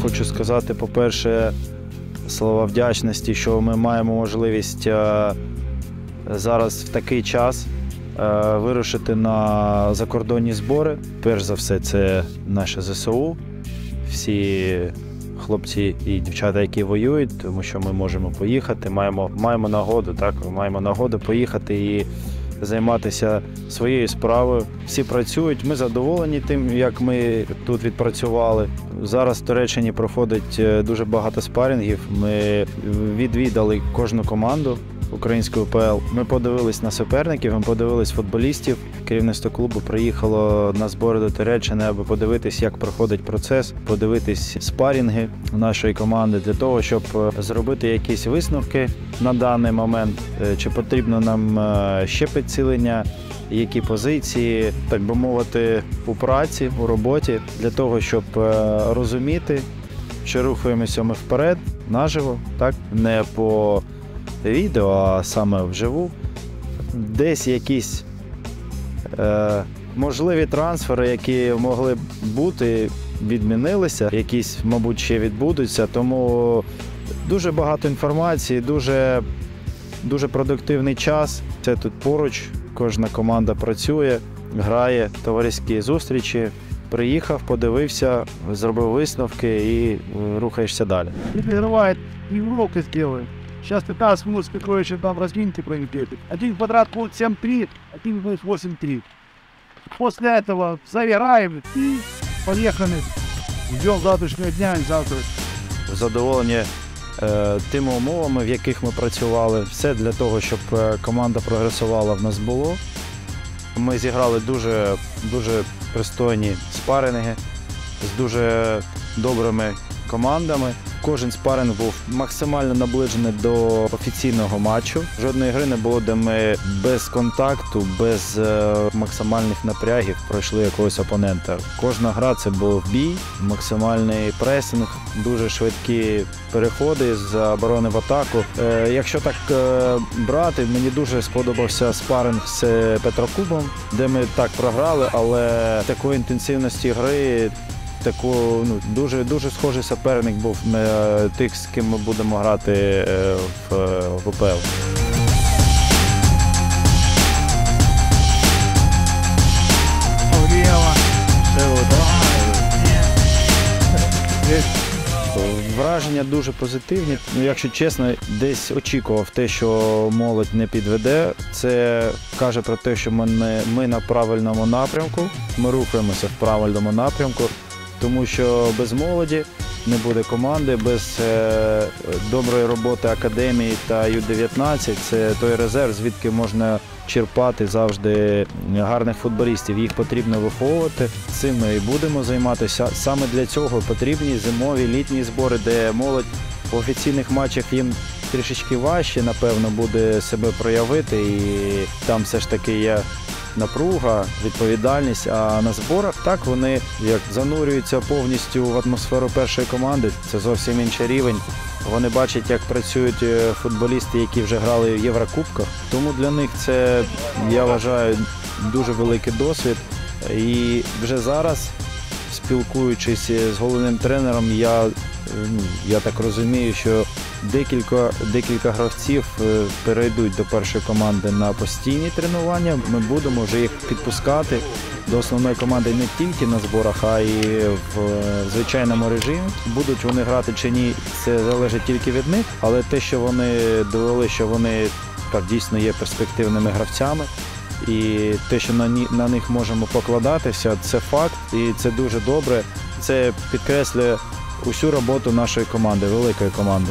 хочу сказати, по-перше, слова вдячності, що ми маємо можливість зараз в такий час вирушити на закордонні збори. Перш за все, це наше ЗСУ, всі хлопці і дівчата, які воюють, тому що ми можемо поїхати, маємо нагоду поїхати і займатися своєю справою. Всі працюють, ми задоволені тим, як ми тут відпрацювали. Зараз в Туреччині проходить дуже багато спарингів. Ми відвідали кожну команду української УПЛ. Ми подивились на суперників, ми подивились футболістів. Керівництво клубу приїхало на збори до Туреччини, аби подивитись, як проходить процес, подивитись спарінги нашої команди для того, щоб зробити якісь висновки на даний момент, чи потрібно нам ще підсилення, які позиції, так би мовити, у праці, у роботі, для того, щоб розуміти, що рухаємося ми вперед, наживо, так, не по відео, а саме вживу. Десь якісь можливі трансфери, які могли б бути, відмінилися, якісь, мабуть, ще відбудуться, тому дуже багато інформації, дуже продуктивний час. Це тут поруч, кожна команда працює, грає, товариські зустрічі. Приїхав, подивився, зробив висновки і рухаєшся далі. Перерывает Европы сделаем. Сейчас 15 минут спокойно там разминки проведет. Один квадрат будет 7-3, один будет 8-3. После этого завираем и поехали. Ждем завтрашнего дня и завтра. Задоволені тими умовами, в яких ми працювали. Все для того, щоб команда прогресувала, в нас було. Ми зіграли дуже пристойні спаринги з дуже добрими командами. Кожен спаринг був максимально наближений до офіційного матчу. Жодної гри не було, де ми без контакту, без максимальних напрягів пройшли якогось опонента. Кожна гра – це був бій, максимальний пресинг, дуже швидкі переходи з оборони в атаку. Якщо так брати, мені дуже сподобався спаринг з Петрокубом, де ми так програли, але такої інтенсивності гри, дуже схожий суперник був на тих, з ким ми будемо грати в УПЛ. Враження дуже позитивні. Якщо чесно, десь очікував те, що молодь не підведе. Це каже про те, що ми на правильному напрямку, ми рухаємося в правильному напрямку. Тому що без молоді не буде команди, без доброї роботи академії та Ю-19 – це той резерв, звідки можна черпати завжди гарних футболістів. Їх потрібно виховувати, цим ми і будемо займатися. Саме для цього потрібні зимові, літні збори, де молодь в офіційних матчах їм трішечки важче, напевно, буде себе проявити, і там все ж таки є напруга, відповідальність, а на зборах так вони як занурюються повністю в атмосферу першої команди, це зовсім інший рівень. Вони бачать, як працюють футболісти, які вже грали в Єврокубках, тому для них це, я вважаю, дуже великий досвід. І вже зараз, спілкуючись з головним тренером, я так розумію, що декілька гравців перейдуть до першої команди на постійні тренування. Ми будемо вже їх підпускати до основної команди не тільки на зборах, а й в звичайному режимі. Будуть вони грати чи ні, це залежить тільки від них, але те, що вони довели, що вони так дійсно є перспективними гравцями, і те, що на них можемо покладатися, це факт, і це дуже добре. Це підкреслює усю роботу нашої команди, великої команди.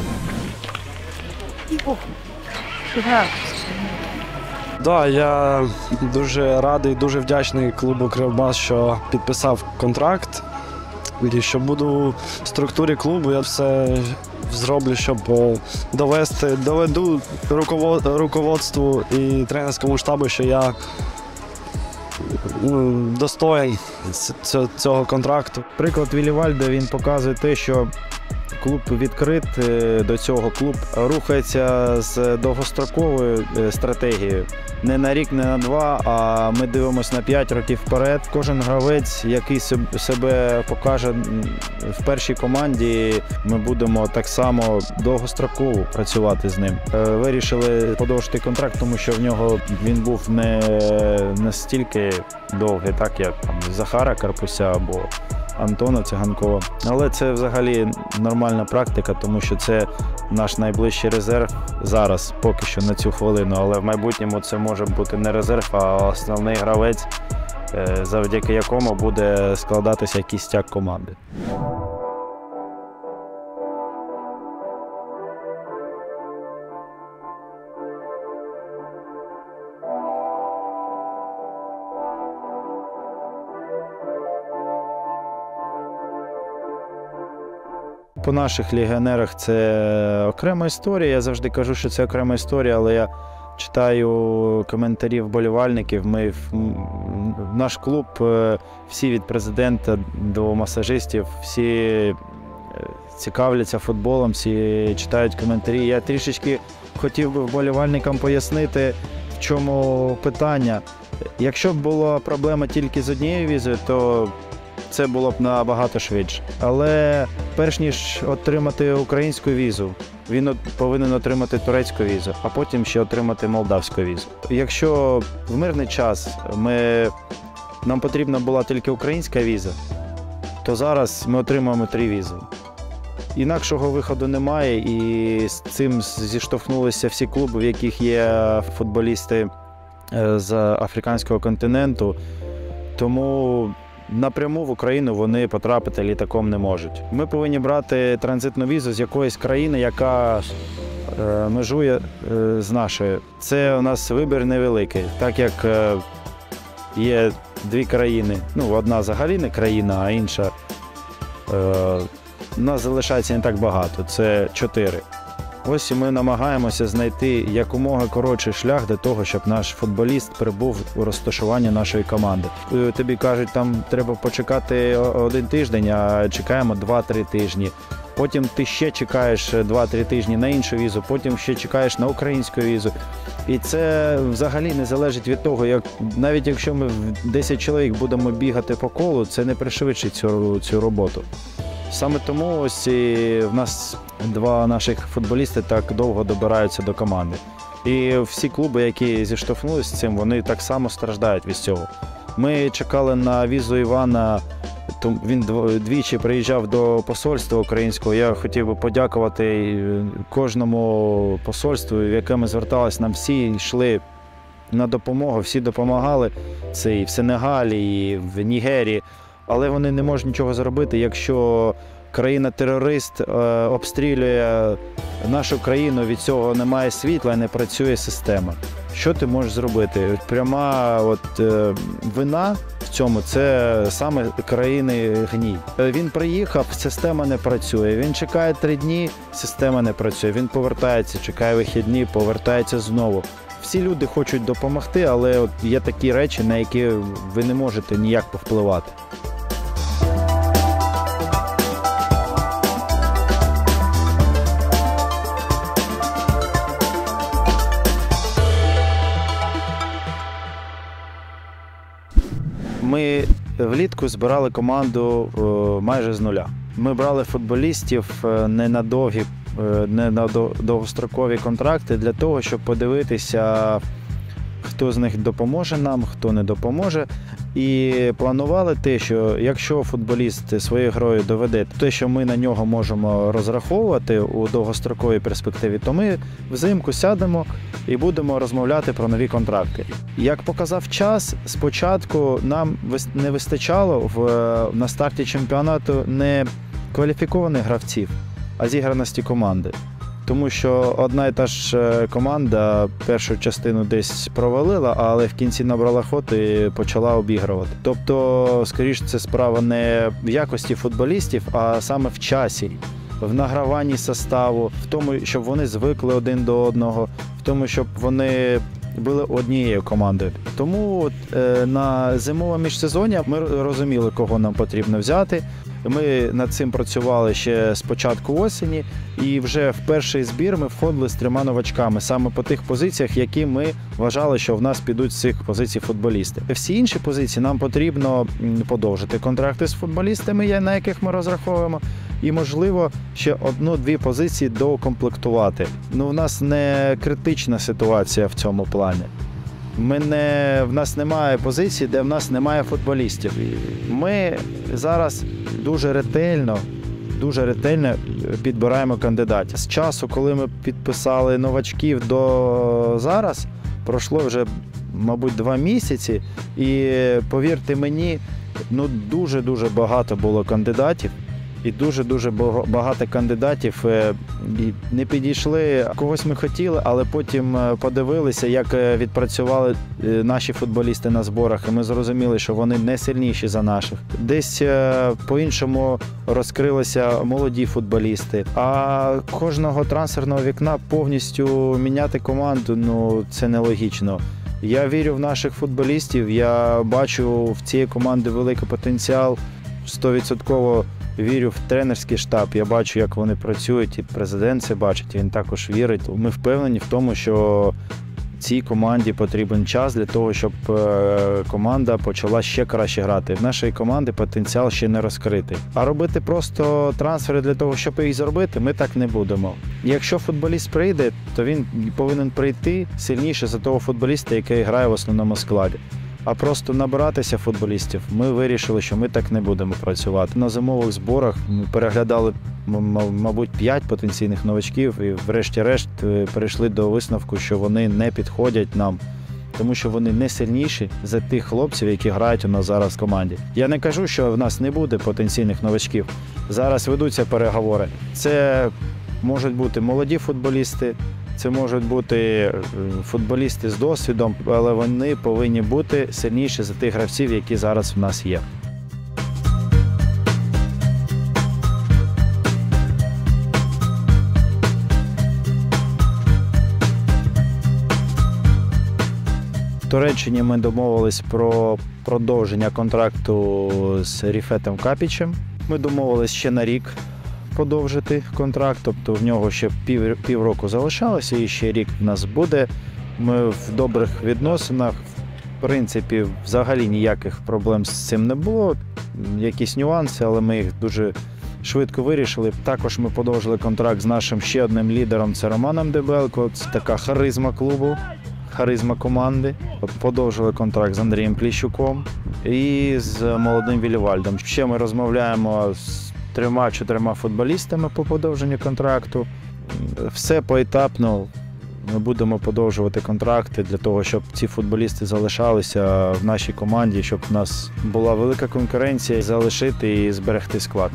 Да, я дуже радий, дуже вдячний клубу «Кривбас», що підписав контракт. І що буду в структурі клубу, я все зроблю, щоб доведу руководству і тренерському штабу, що я достоїн цього контракту. Приклад Віллі Вальде, він показує те, що клуб відкритий до цього. Клуб рухається з довгостроковою стратегією. Не на рік, не на два, а ми дивимося на 5 років вперед. Кожен гравець, який себе покаже в першій команді, ми будемо так само довгостроково працювати з ним. Вирішили подовжити контракт, тому що в нього він був не настільки довгий, так як там Захара Карпуся або Антона Циганкова. Але це взагалі нормальна практика, тому що це наш найближчий резерв зараз, поки що на цю хвилину. Але в майбутньому це може бути не резерв, а основний гравець, завдяки якому буде складатися кістяк команди. По наших легіонерах це окрема історія. Я завжди кажу, що це окрема історія, але я читаю коментарі вболівальників. Наш клуб, всі від президента до масажистів, всі цікавляться футболом, всі читають коментарі. Я трішечки хотів би вболівальникам пояснити, в чому питання. Якщо б була проблема тільки з однією візою, то це було б набагато швидше. Але перш ніж отримати українську візу, він повинен отримати турецьку візу, а потім ще отримати молдавську візу. Якщо в мирний час нам потрібна була тільки українська віза, то зараз ми отримаємо 3 візи. Інакшого виходу немає, і з цим зіштовхнулися всі клуби, в яких є футболісти з африканського континенту. Тому напряму в Україну вони потрапити літаком не можуть. Ми повинні брати транзитну візу з якоїсь країни, яка межує з нашою. Це у нас вибір невеликий, так як є 2 країни. Одна взагалі не країна, а інша у нас залишається не так багато, це 4. Ось і ми намагаємося знайти якомога коротший шлях до того, щоб наш футболіст прибув у розташування нашої команди. Тобі кажуть, там треба почекати 1 тиждень, а чекаємо 2-3 тижні. Потім ти ще чекаєш 2-3 тижні на іншу візу, потім ще чекаєш на українську візу. І це взагалі не залежить від того, навіть якщо ми 10 чоловік будемо бігати по колу, це не пришвидшить цю роботу. Саме тому ось в нас 2 наших футболісти так довго добираються до команди. І всі клуби, які зіштовхнулися з цим, вони так само страждають від цього. Ми чекали на візу Івана, він 2 приїжджав до посольства українського. Я хотів би подякувати кожному посольству, в яке ми зверталися. Нам всі йшли на допомогу, всі допомагали. Це і в Сенегалі, і в Нігерії. Але вони не можуть нічого зробити, якщо країна-терорист обстрілює нашу країну, від цього немає світла і не працює система. Що ти можеш зробити? Пряма вина в цьому – це саме країни гній. Він приїхав, система не працює. Він чекає 3 дні, система не працює. Він повертається, чекає вихідні, повертається знову. Всі люди хочуть допомогти, але є такі речі, на які ви не можете ніяк повпливати. Ми влітку збирали команду майже з нуля. Ми брали футболістів не на довгострокові контракти для того, щоб подивитися, хто з них допоможе нам, хто не допоможе. І планували те, що якщо футболіст своєю грою доведе те, що ми на нього можемо розраховувати у довгостроковій перспективі, то ми взимку сядемо і будемо розмовляти про нові контракти. Як показав час, спочатку нам не вистачало на старті чемпіонату не кваліфікованих гравців, а зіграності команди. Тому що одна і та ж команда першу частину десь провалила, але в кінці набрала ход і почала обігрувати. Тобто, скоріш, це справа не в якості футболістів, а саме в часі, в награванні составу, в тому, щоб вони звикли один до одного, в тому, щоб вони були однією командою. Тому на зимове міжсезоння ми розуміли, кого нам потрібно взяти. Ми над цим працювали ще з початку осені, і вже в перший збір ми входили з 3 новачками, саме по тих позиціях, які ми вважали, що в нас підуть з цих позицій футболісти. Всі інші позиції нам потрібно подовжити контракти з футболістами, на яких ми розраховуємо, і, можливо, ще 1-2 позиції доукомплектувати. У нас не критична ситуація в цьому плані. В нас немає позицій, де в нас немає футболістів. Ми зараз дуже ретельно підбираємо кандидатів. З часу, коли ми підписали новачків до зараз, пройшло вже, мабуть, 2 місяці. І, повірте мені, дуже-дуже багато було кандидатів. І дуже-дуже багато кандидатів не підійшли. Когось ми хотіли, але потім подивилися, як відпрацювали наші футболісти на зборах, і ми зрозуміли, що вони не сильніші за наших. Десь по-іншому розкрилися молоді футболісти. А кожного трансферного вікна повністю міняти команду, це нелогічно. Я вірю в наших футболістів, я бачу в цієї команди великий потенціал, 100% вірю в тренерський штаб, я бачу, як вони працюють, і президент це бачить, він також вірить. Ми впевнені в тому, що цій команді потрібен час для того, щоб команда почала ще краще грати. В нашої команди потенціал ще не розкритий. А робити просто трансфери для того, щоб їх зробити, ми так не будемо. Якщо футболіст прийде, то він повинен прийти сильніше за того футболіста, який грає в основному складі. А просто набиратися футболістів, ми вирішили, що ми так не будемо працювати. На зимових зборах ми переглядали, мабуть, 5 потенційних новачків і врешті-решт перейшли до висновку, що вони не підходять нам, тому що вони не сильніші за тих хлопців, які грають у нас зараз в команді. Я не кажу, що в нас не буде потенційних новачків. Зараз ведуться переговори. Це можуть бути молоді футболісти, це можуть бути футболісти з досвідом, але вони повинні бути сильніші за тих гравців, які зараз в нас є. В Туреччині ми домовились про продовження контракту з Ріфетом Капічем. Ми домовились ще на рік подовжити контракт, тобто в нього ще півроку залишалося і ще рік в нас буде. Ми в добрих відносинах, в принципі, взагалі ніяких проблем з цим не було. Якісь нюанси, але ми їх дуже швидко вирішили. Також ми подовжили контракт з нашим ще одним лідером, це Романом Дебелко, це така харизма клубу, харизма команди. Подовжили контракт з Андрієм Пліщуком і з молодим Вілівальдом. Ще ми розмовляємо з 3-4 футболістами по подовженню контракту. Все поетапно. Ми будемо подовжувати контракти для того, щоб ці футболісти залишалися в нашій команді, щоб у нас була велика конкуренція, залишити і зберегти склад.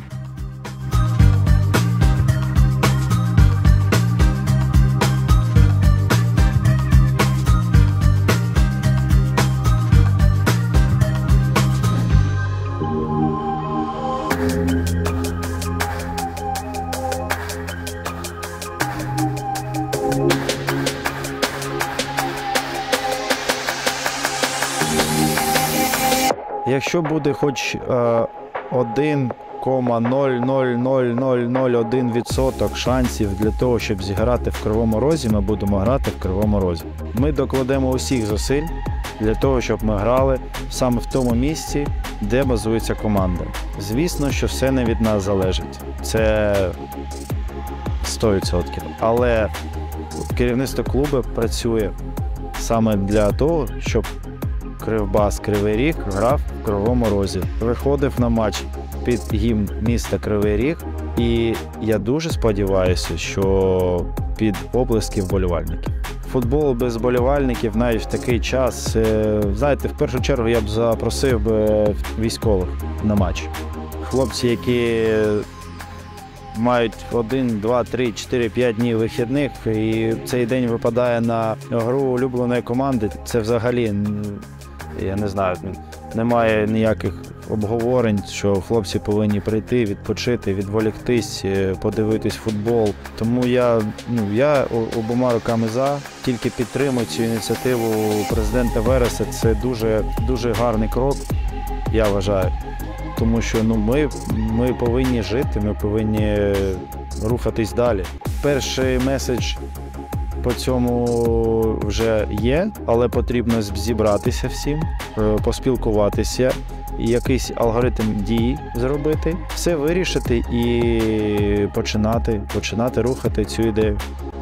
Якщо буде хоч 1,0000001% шансів для того, щоб зіграти в Кривому Розі, ми будемо грати в Кривому Розі. Ми докладемо усіх зусиль для того, щоб ми грали саме в тому місці, де базується команда. Звісно, що все не від нас залежить. Це 100%. Але керівництво клубу працює саме для того, щоб Кривбас Кривий Ріг грав в Кривому Розі. Виходив на матч під гімн міста Кривий Ріг, і я дуже сподіваюся, що під оплески вболівальників. Футбол без вболівальників навіть в такий час, знаєте, в першу чергу я б запросив військових на матч. Хлопці, які мають 1, 2, 3, 4, 5 днів вихідних, і цей день випадає на гру улюбленої команди, це взагалі, я не знаю, немає ніяких обговорень, що хлопці повинні прийти, відпочити, відволіктись, подивитись футбол. Тому я обома руками за, тільки підтримую цю ініціативу президента Вереса. Це дуже гарний крок, я вважаю. Тому що ми повинні жити, ми повинні рухатись далі. Перший меседж по цьому вже є, але потрібно зібратися всім, поспілкуватися, якийсь алгоритм дій зробити, все вирішити і починати рухати цю ідею.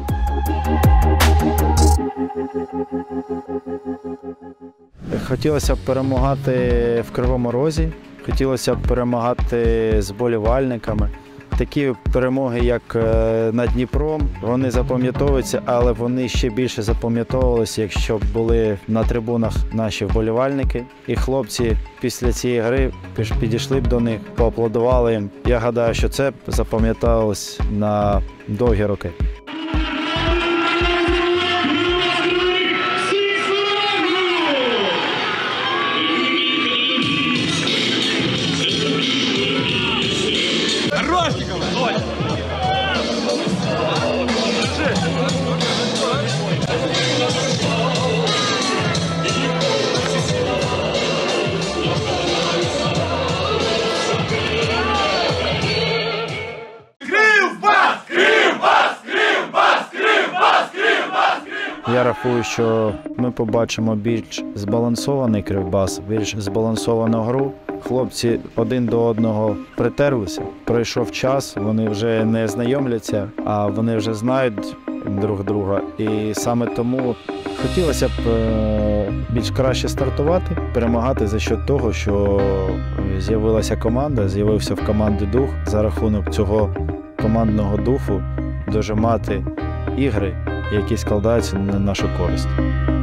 Хотілося б перемагати в Кривому Розі, хотілося б перемагати з вболівальниками. Такі перемоги, як над Дніпром, вони запам'ятовуються, але вони ще більше запам'ятовувалися, якщо б були на трибунах наші вболівальники. І хлопці після цієї гри підійшли б до них, поаплодували їм. Я гадаю, що це запам'яталось на довгі роки. Я рахую, що ми побачимо більш збалансований Кривбас, більш збалансовану гру. Хлопці один до одного притерлися, пройшов час, вони вже не знайомляться, а вони вже знають друг друга. І саме тому хотілося б більш краще стартувати, перемагати за счет того, що з'явилася команда, з'явився в команді дух. За рахунок цього командного духу дожимати ігри, які складаються на нашу користь.